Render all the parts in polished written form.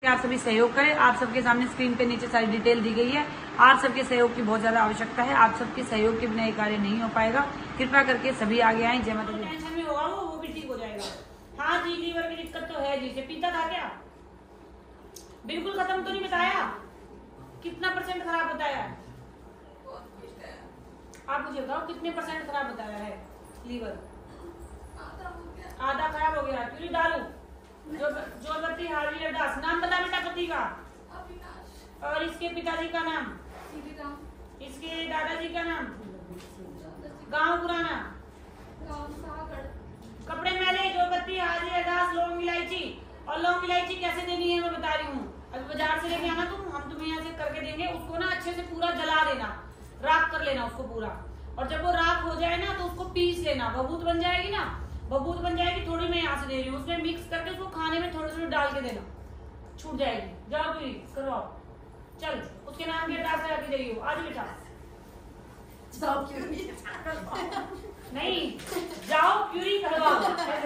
आप सभी सहयोग करें। आप सबके सामने स्क्रीन पे नीचे सारी डिटेल दी गई है। आप सबके सहयोग की बहुत ज्यादा आवश्यकता है। आप सबके सहयोग के बिना ये कार्य नहीं हो पाएगा। कृपा करके सभी आगे आए। जय माता दी। टेंशन में होगा वो भी ठीक हो जाएगा। हाँ जी, लीवर की दिक्कत तो है जी। से पीता था क्या? बिल्कुल खत्म तो नहीं बताया? कितना % खराब बताया? आप मुझे बताओ कितने % खराब बताया है लीवर? आधा खराब हो गया। क्यों दारू? जोरबत्ती हावी अरदास। नाम बता बेटा पति का और इसके पिताजी का नाम, इसके दादाजी का नाम, गांव पुराना, कपड़े मैले, जोरबत्ती हावी अरदास, लौंग इलायची। और लौंग इलायची कैसे देनी है मैं बता रही हूँ। अभी बाजार से लेके आना तुम, हम तुम्हें यहाँ से करके देंगे। उसको ना अच्छे से पूरा जला देना, राख कर लेना उसको पूरा। और जब वो राख हो जाए ना तो उसको पीस लेना। बबूत बन जाएगी ना, बबूत बन जाएगी। थोड़ी मैं यहाँ से दे रही हूँ, उसमें मिक्स करके उसको खाने में थोड़ी थोड़ी डाल के देना, छूट जाएगी। जाओ प्यूरी करवाओ। चल उसके नाम की अरदास करा के जाइए। आज बेटा नहीं, जाओ प्यूरी करवाओ।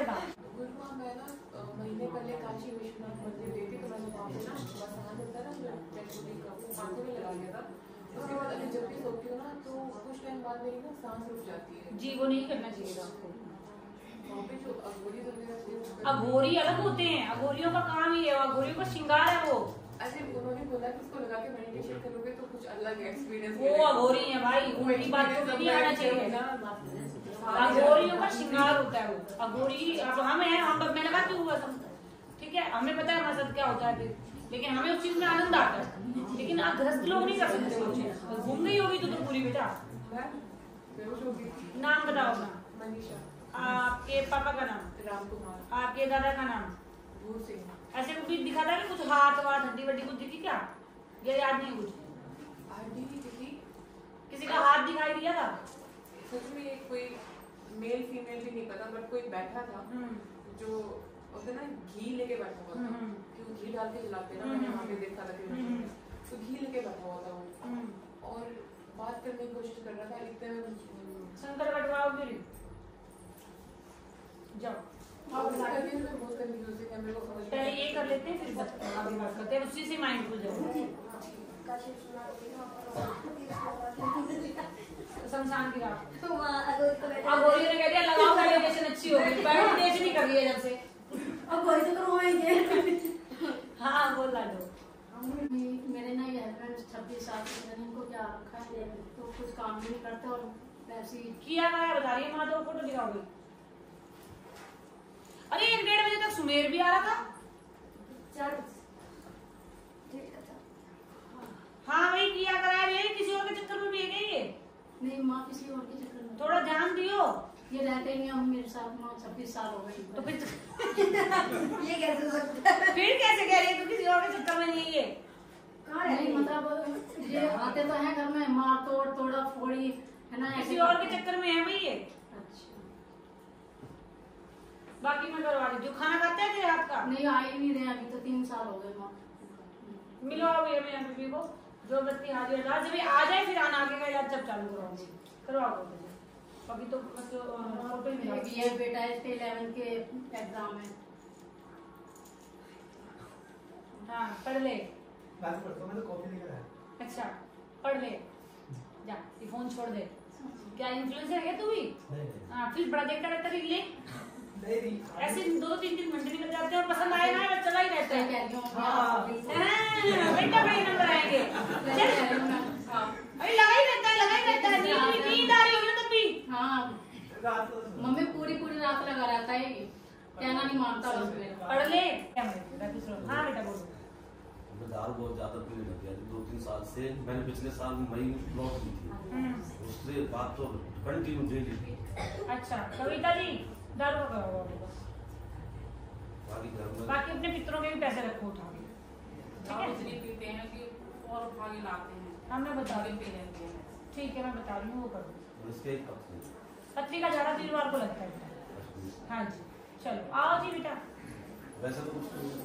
महीने पहले काशी विश्वनाथ मंदिर गई थी, तो मैंने वहाँ पे ना मसाला होता है ना आंखों में लगा लिया था। उसके बाद अभी जब भी सोती हूँ ना तो कुछ टाइम बाद मेरी ना सांस रुक जाती है जी। वो नहीं करना चाहिए आपको। वहाँ पे जो अघोरी वगैरह, अघोरी अलग होते हैं। अघोरियों का काम ही है, अघोरियों का श्रृंगार है वो। अरे उन्होंने बोला कि इसको लगा के मेडिटेशन करोगे तो कुछ अलग एक्सपीरियंस। वो अघोरी है भाई, उल्टी बात तो नहीं आना चाहिए ना। अघोरियों का श्रृंगार होता है वो। अघोरी अब हम हैं, हम मैंने कहा क्यों हुआ सब, ठीक है, हमें पता है हमारे साथ क्या होता है फिर, लेकिन हमें उस चीज में आनंद आता है। लेकिन आप गृहस्थ लोग नहीं कर सकते वो चीज। घूम गई होगी तो पूरी बेटा। नाम बताओ अपना। मनीषा। आपके पापा का नाम? राम कुमार। आपके दादा का नाम? भूर सिंह। ऐसे कुछ दिखा था कि कुछ हाथ वाथ हड्डी वड्डी कुछ दिखी क्या? ये याद नहीं कुछ? हड्डी नहीं दिखी। किसी का हाथ दिखाई दिया था? सच में ये कोई मेल फीमेल भी नहीं पता, बट कोई बैठा था जो होता ना घी लेके बैठा हुआ था। क्यों घी डाल के जलाते ना, मैंने वहाँ पे देखा था तो घी लेके बैठा हुआ था वो, और बात करने की कोशिश कर रहा था। इतने में शंकर कटवाओ मेरी। जाओ बहुत कंफ्यूजिंग है मेरे को। पहले ये कर लेते हैं फिर आगे बात करते हैं, उसी से माइंड खुल जाए। शमशान की रात अघोरी ने कह दिया लगाओ मेडिटेशन अच्छी होगी। मेडिटेशन ही कर रही है जब से। अघोरी तो करवाएंगे। हाँ बोल ला दो। मेरे ना ये हस्बैंड 26 साल से इनको क्या रखा है तो कुछ काम भी नहीं करते और वैसे ही किया क्या बता रही है। माँ तो फोटो दिखाओगे। अरे 1-1:30 बजे तक सुमेर भी आ रहा था। हाँ वही किया कराया ये, किसी और के चक्कर में भी है क्या ये? नहीं माँ किसी और के चक्कर में। थोड़ा ध्यान दियो। ये रहते नहीं हम मेरे साथ माँ 26 साल हो गए तो फिर ये कैसे सकता है? फिर कैसे कह रही है तू किसी और के चक्कर में नहीं है ये? नहीं मतलब ये आते तो है घर में, मार तोड़ तोड़ा फोड़ी है ना, किसी और के चक्कर में है भाई ये। अच्छा बाकी मैं करवा दी। जो खाना खाते हैं तेरे हाथ का? नहीं आ ही नहीं रहे, अभी तो 3 साल हो गए माँ। मिलो अभी हमें बीबी को। जो बत्ती हाजिर अरदास जब आ जाए फिर आना आगे का इलाज जब चालू कराओगे करवाओ। अभी तो फोटो ही मिला। ये बेटा इसके 11 के एग्जाम है। हाँ पढ़ ले। मैं तो कॉफी लेकर आया। अच्छा पढ़ ले जा, ये फोन छोड़ दे। क्या इन्फ्लुएंसर है तू भी? हाँ फिर बड़ा देखता रहता रील ले। ऐसे 2-3 घंटे निकल जाते हैं और पसंद आए ना चला ही रहता है। बेटा बड़े नंबर आएंगे। अरे लगा ही रहता है नींद आ रही होगी ना तब भी। हाँ मम्मी पूरी रात लगा रहता है, कहना नहीं मानता। पढ़ ले। हाँ बेटा बोलो। दारू बहुत ज्यादा पीने लग गया 2-3 साल से। मैंने पिछले साल मई में ब्लॉक की थी, उससे बात तो कंटिन्यू डेली। अच्छा कविता जी दारू का बाकी अपने पितरों के भी पैसे रखो उठा के, ठीक है? इतनी पीते हैं कि और उठा के लाते हैं। हाँ मैं बता रही हूँ, ठीक है मैं बता रही हूँ वो कर दो। पत्री का झाड़ा वीरवार को लगता है। हाँ जी चलो आओ जी बेटा। वैसे तो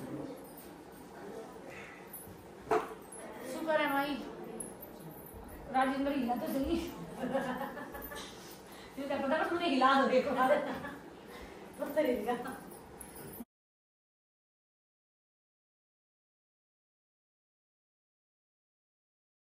शुक्र है भाई राजेंद्र हिला तो सही। पता तुमने हिला दो एक बार।